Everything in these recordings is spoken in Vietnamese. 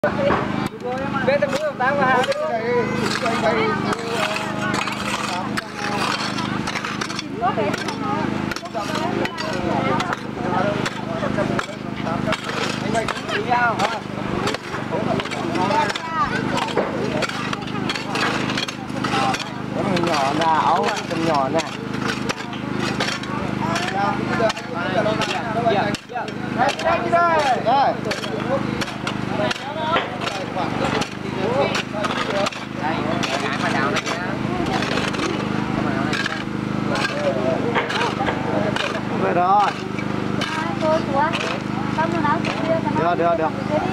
Về tầm nước tám và hai. Nhỏ nè, ấu chân nhỏ nè. Đây. Rồi rồi. Được.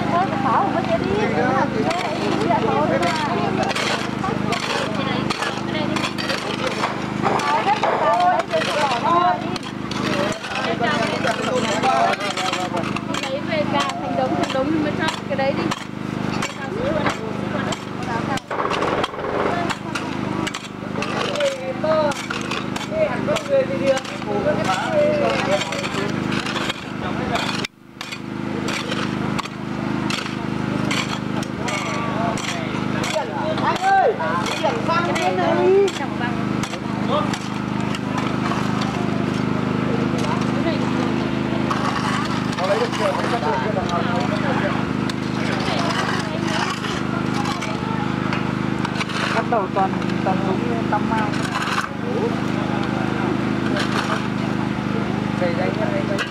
Lấy về cả thành đống thì mới cho cái đấy đi. Anh ơi, điểm xăng lên đây. Chẳng bằng. Có lấy được chưa? Bắt đầu toàn đúng tăm mau. Đây đây đây.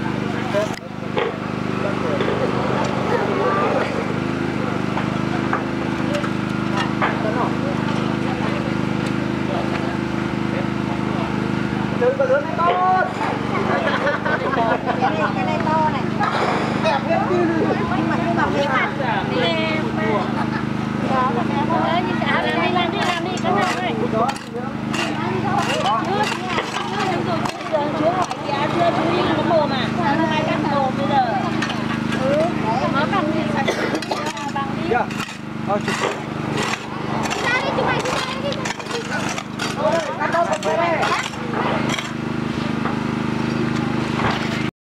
Đừng có lớn to. Cái này to này. Đẹp hết đi. Nhưng cả làm đi cái nào này. Chú hỏi giá chưa chú đi nó mồm à? Nó hai cắt mồm bây giờ. Nó bằng gì? Bằng đi. Thôi